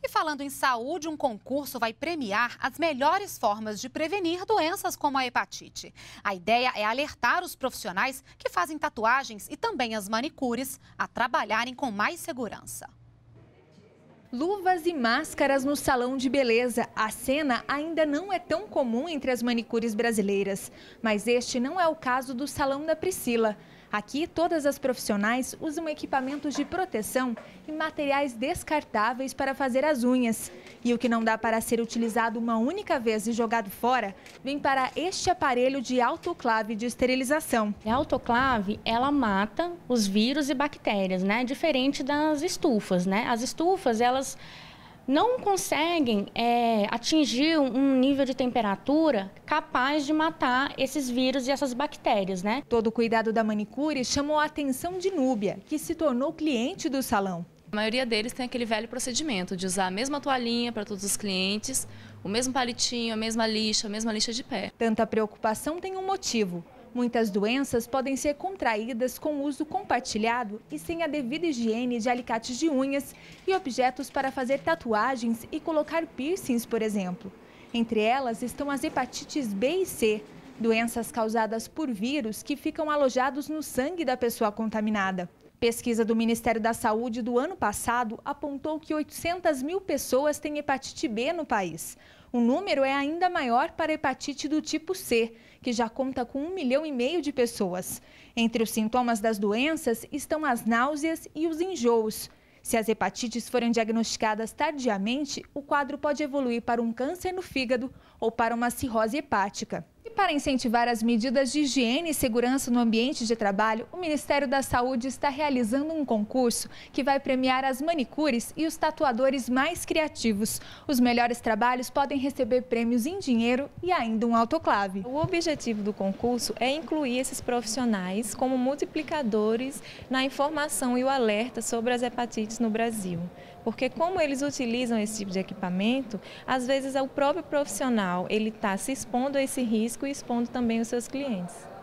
E falando em saúde, um concurso vai premiar as melhores formas de prevenir doenças como a hepatite. A ideia é alertar os profissionais que fazem tatuagens e também as manicures a trabalharem com mais segurança. Luvas e máscaras no salão de beleza. A cena ainda não é tão comum entre as manicures brasileiras. Mas este não é o caso do salão da Priscila. Aqui, todas as profissionais usam equipamentos de proteção e materiais descartáveis para fazer as unhas. E o que não dá para ser utilizado uma única vez e jogado fora, vem para este aparelho de autoclave de esterilização. A autoclave, ela mata os vírus e bactérias, né? Diferente das estufas, né? As estufas, elas não conseguem atingir um nível de temperatura capaz de matar esses vírus e essas bactérias, né? Todo o cuidado da manicure chamou a atenção de Núbia, que se tornou cliente do salão. A maioria deles tem aquele velho procedimento de usar a mesma toalhinha para todos os clientes, o mesmo palitinho, a mesma lixa de pé. Tanta preocupação tem um motivo. Muitas doenças podem ser contraídas com uso compartilhado e sem a devida higiene de alicates de unhas e objetos para fazer tatuagens e colocar piercings, por exemplo. Entre elas estão as hepatites B e C, doenças causadas por vírus que ficam alojados no sangue da pessoa contaminada. Pesquisa do Ministério da Saúde do ano passado apontou que 800 mil pessoas têm hepatite B no país. O número é ainda maior para a hepatite do tipo C, que já conta com 1,5 milhão de pessoas. Entre os sintomas das doenças estão as náuseas e os enjoos. Se as hepatites forem diagnosticadas tardiamente, o quadro pode evoluir para um câncer no fígado ou para uma cirrose hepática. E para incentivar as medidas de higiene e segurança no ambiente de trabalho, o Ministério da Saúde está realizando um concurso que vai premiar as manicures e os tatuadores mais criativos. Os melhores trabalhos podem receber prêmios em dinheiro e ainda um autoclave. O objetivo do concurso é incluir esses profissionais como multiplicadores na informação e o alerta sobre as hepatites no Brasil. Porque como eles utilizam esse tipo de equipamento, às vezes o próprio profissional ele está se expondo a esse risco e expondo também os seus clientes.